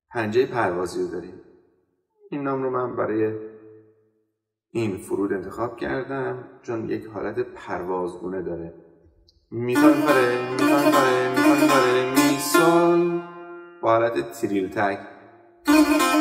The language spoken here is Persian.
پنجه پروازی رو داریم. این نام رو من برای این فرود انتخاب کردم چون یک حالت پروازگونه داره. می فا می فا می فا می فا می فا می فا می سول با حالت تریل تک.